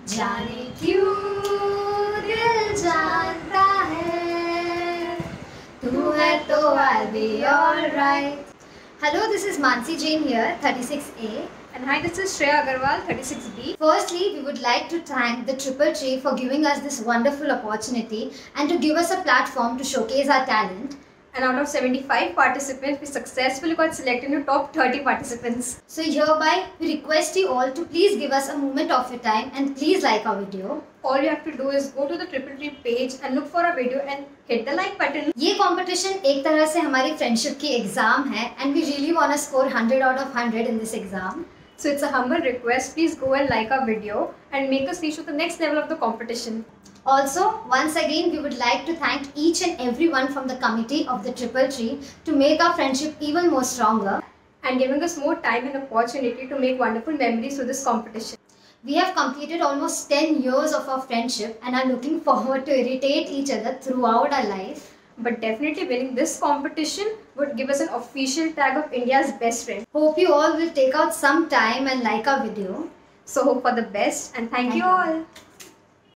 जाने क्यों दिल जानता है तू है तो I'll be alright. Hello, this is Mansi Jain here, 36A. And hi, this is Shreya Agarwal, 36B. Firstly, we would like to thank the Triple Tree for giving us this wonderful opportunity and to give us a platform to showcase our talent. And out of 75 participants, we successfully got selected into top 30 participants. So hereby, we request you all to please give us a moment of your time and please like our video. All you have to do is go to the Triple Tree page and look for our video and hit the like button. ये competition एक तरह से हमारी friendship की exam है and we really want to score 100 out of 100 in this exam. So it's a humble request, please go and like our video and make us reach to the next level of the competition. Also, once again, we would like to thank each and everyone from the committee of the Triple Tree to make our friendship even more stronger and giving us more time and opportunity to make wonderful memories through this competition. We have completed almost 10 years of our friendship and are looking forward to irritate each other throughout our life. But definitely winning this competition would give us an official tag of India's best friend. Hope you all will take out some time and like our video. So hope for the best and thank you all.